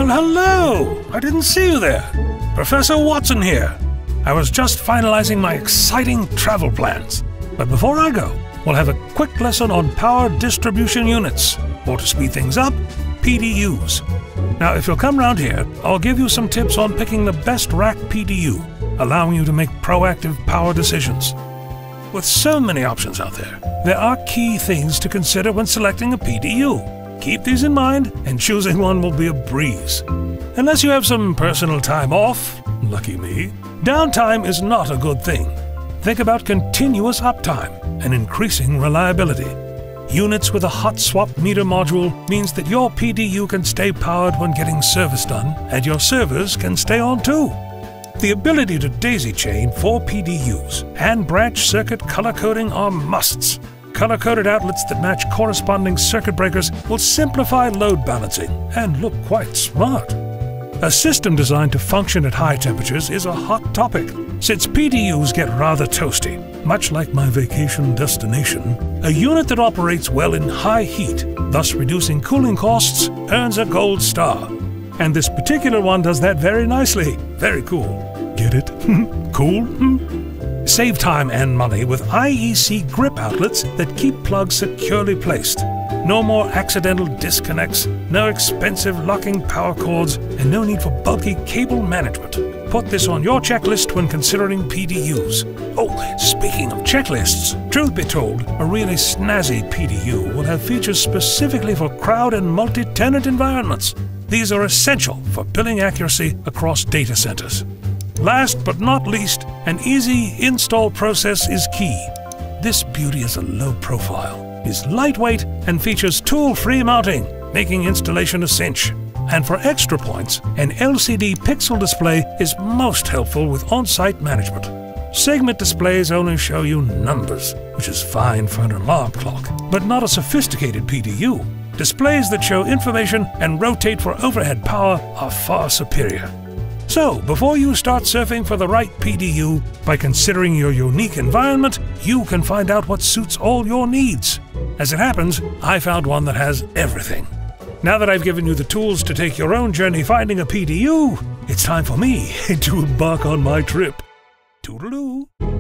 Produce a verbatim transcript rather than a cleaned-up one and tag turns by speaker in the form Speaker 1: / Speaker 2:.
Speaker 1: Well, hello! I didn't see you there. Professor Watson here. I was just finalizing my exciting travel plans. But before I go, we'll have a quick lesson on power distribution units, or to speed things up, P D Us. Now, if you'll come round here, I'll give you some tips on picking the best rack P D U, allowing you to make proactive power decisions. With so many options out there, there are key things to consider when selecting a P D U. Keep these in mind, and choosing one will be a breeze. Unless you have some personal time off, lucky me, downtime is not a good thing. Think about continuous uptime and increasing reliability. Units with a hot swap meter module means that your P D U can stay powered when getting service done, and your servers can stay on too. The ability to daisy chain four P D Us and branch circuit color coding are musts. Color-coded outlets that match corresponding circuit breakers will simplify load balancing and look quite smart. A system designed to function at high temperatures is a hot topic, since P D Us get rather toasty. Much like my vacation destination, a unit that operates well in high heat, thus reducing cooling costs, earns a gold star. And this particular one does that very nicely. Very cool. Get it? Cool? Save time and money with I E C grip outlets that keep plugs securely placed. No more accidental disconnects, no expensive locking power cords, and no need for bulky cable management. Put this on your checklist when considering P D Us. Oh, speaking of checklists, truth be told, a really snazzy P D U will have features specifically for crowd and multi-tenant environments. These are essential for billing accuracy across data centers. Last but not least, an easy install process is key. This beauty is a low profile, is lightweight, and features tool-free mounting, making installation a cinch. And for extra points, an L C D pixel display is most helpful with on-site management. Segment displays only show you numbers, which is fine for an alarm clock, but not a sophisticated P D U. Displays that show information and rotate for overhead power are far superior. So, before you start surfing for the right P D U, by considering your unique environment, you can find out what suits all your needs. As it happens, I found one that has everything. Now that I've given you the tools to take your own journey finding a P D U, it's time for me to embark on my trip. Toodaloo!